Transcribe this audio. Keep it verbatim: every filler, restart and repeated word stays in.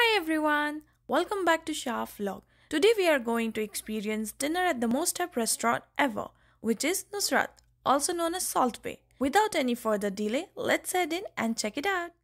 Hi everyone, welcome back to Shah Vlog. Today we are going to experience dinner at the most hype restaurant ever, which is Nusrat, also known as Salt Bay. Without any further delay, let's head in and check it out.